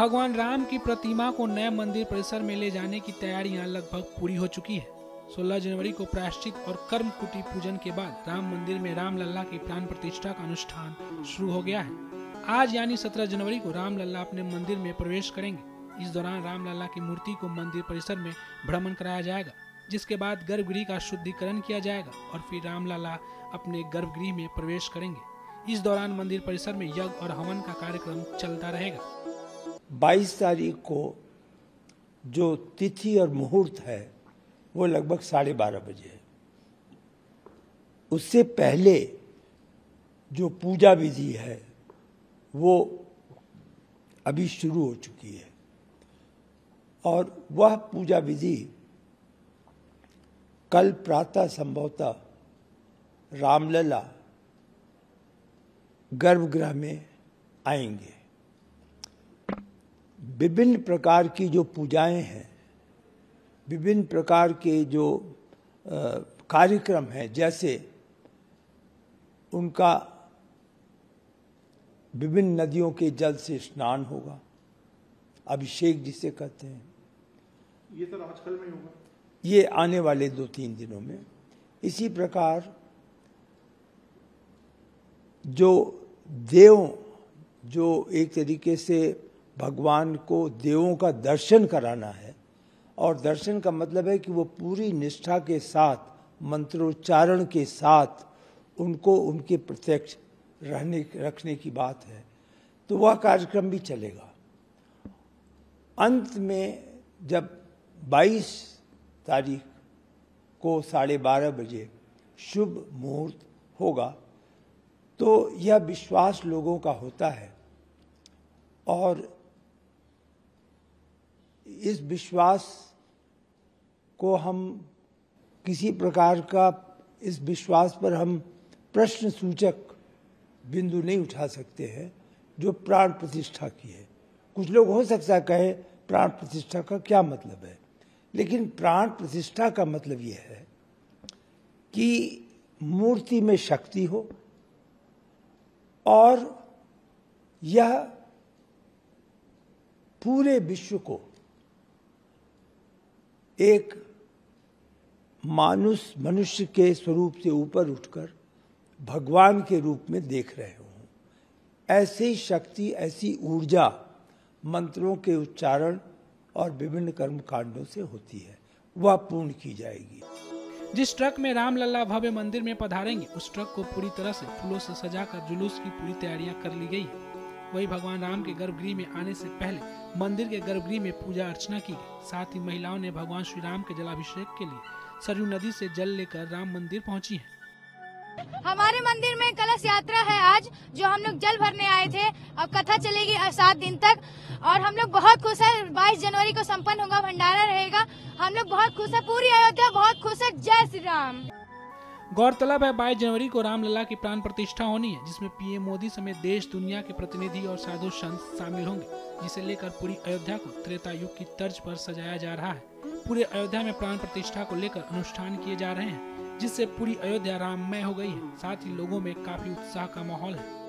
भगवान राम की प्रतिमा को नए मंदिर परिसर में ले जाने की तैयारियां लगभग पूरी हो चुकी है। 16 जनवरी को प्रायश्चित और कर्म कुटी पूजन के बाद राम मंदिर में रामलला की प्राण प्रतिष्ठा का अनुष्ठान शुरू हो गया है। आज यानी 17 जनवरी को रामलला अपने मंदिर में प्रवेश करेंगे। इस दौरान रामलला की मूर्ति को मंदिर परिसर में भ्रमण कराया जाएगा, जिसके बाद गर्भगृह का शुद्धिकरण किया जाएगा और फिर रामलला अपने गर्भगृह में प्रवेश करेंगे। इस दौरान मंदिर परिसर में यज्ञ और हवन का कार्यक्रम चलता रहेगा। 22 तारीख को जो तिथि और मुहूर्त है वो लगभग 12:30 बजे है। उससे पहले जो पूजा विधि है वो अभी शुरू हो चुकी है और वह पूजा विधि कल प्रातः संभवतः रामलला गर्भगृह में आएंगे। विभिन्न प्रकार की जो पूजाएं हैं, विभिन्न प्रकार के जो कार्यक्रम हैं, जैसे उनका विभिन्न नदियों के जल से स्नान होगा, अभिषेक जिसे कहते हैं, ये तो आजकल में होगा, ये आने वाले 2-3 दिनों में। इसी प्रकार जो एक तरीके से भगवान को देवों का दर्शन कराना है, और दर्शन का मतलब है कि वो पूरी निष्ठा के साथ मंत्रोच्चारण के साथ उनको उनके प्रत्यक्ष रखने की बात है, तो वह कार्यक्रम भी चलेगा। अंत में जब 22 तारीख को 12:30 बजे शुभ मुहूर्त होगा तो यह विश्वास लोगों का होता है और इस विश्वास को हम किसी प्रकार का, इस विश्वास पर हम प्रश्न सूचक बिंदु नहीं उठा सकते हैं जो प्राण प्रतिष्ठा की है। कुछ लोग हो सकता है कहे प्राण प्रतिष्ठा का क्या मतलब है, लेकिन प्राण प्रतिष्ठा का मतलब यह है कि मूर्ति में शक्ति हो और यह पूरे विश्व को एक मनुष्य के स्वरूप से ऊपर उठकर भगवान के रूप में देख रहे हों। ऐसी शक्ति, ऐसी ऊर्जा मंत्रों के उच्चारण और विभिन्न कर्मकांडों से होती है, वह पूर्ण की जाएगी। जिस ट्रक में रामलला भव्य मंदिर में पधारेंगे, उस ट्रक को पूरी तरह से फूलों से सजाकर जुलूस की पूरी तैयारियां कर ली गई है। वही भगवान राम के गर्भगृह में आने से पहले मंदिर के गर्भगृह में पूजा अर्चना की गई। साथ ही महिलाओं ने भगवान श्री राम के जलाभिषेक के लिए सरयू नदी से जल लेकर राम मंदिर पहुंची हैं। हमारे मंदिर में कलश यात्रा है आज, जो हम लोग जल भरने आए थे। अब कथा चलेगी 7 दिन तक और हम लोग बहुत खुश है। 22 जनवरी को संपन्न होगा, भंडारा रहेगा। हम लोग बहुत खुश है, पूरी अयोध्या बहुत खुश है। जय श्री राम। गौरतलब है 22 जनवरी को रामलला की प्राण प्रतिष्ठा होनी है, जिसमें पीएम मोदी समेत देश दुनिया के प्रतिनिधि और साधु संत शामिल होंगे, जिसे लेकर पूरी अयोध्या को त्रेता युग की तर्ज पर सजाया जा रहा है। पूरे अयोध्या में प्राण प्रतिष्ठा को लेकर अनुष्ठान किए जा रहे हैं, जिससे पूरी अयोध्या राममय हो गई है। साथ ही लोगों में काफी उत्साह का माहौल है।